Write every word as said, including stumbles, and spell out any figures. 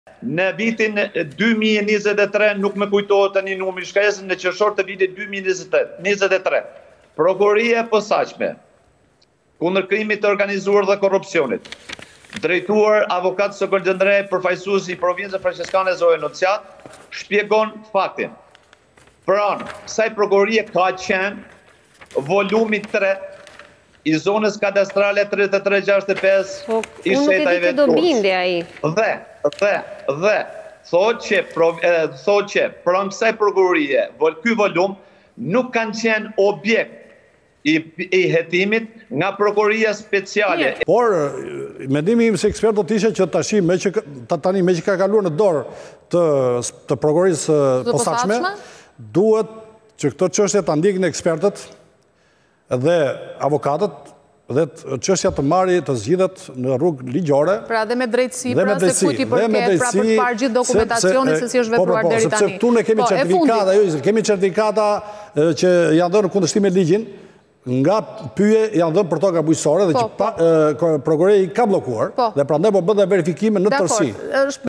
Në vitin dy mijë e njëzet e tre, nuk me kujtohet tani numri shkresën, në qershor të vitit dy mijë e njëzet e tre, Prokuroria e Posaçme, kundër krimit të organizuar dhe korrupsionit, drejtuar avokat Sokol Gjendrej, përfaqësuesi i provincës franciskane Zoe Nociat, shpjegon faktin. Pranë kësaj prokurorie ka qenë volumi tre i zonës kadastrale tridhjet e tre gjashtëdhjetë e pesë i shtetave të Durrësit. Dhe, dhe, dhe, thot që, thot që pranë kësaj prokurorie, ky volum nuk kanë qenë objekt i, i hetimit nga prokuroria speciale. Por, mendimi im si ekspert do të ishte që tashi me që tani me që ka kaluar në dorë të, të prokurorisë posaçme, duhet që këto çështje ta ndjekin ekspertët dhe avokatët dhe çështja të marrë të zgjidhet në rrugë ligjore. Pra dhe me drejtësi, pra se kujt i përket, pra për të parë gjithë dokumentacionin se si është vepruar deri tani. Sepse këtu ne kemi certifikata, jo, kemi certifikata që janë dhënë në kundërshtim me ligjin, nga pyje janë dhënë për toka bujqësore dhe që prokuroria i ka bllokuar dhe prandaj po bën verifikime në tërësi.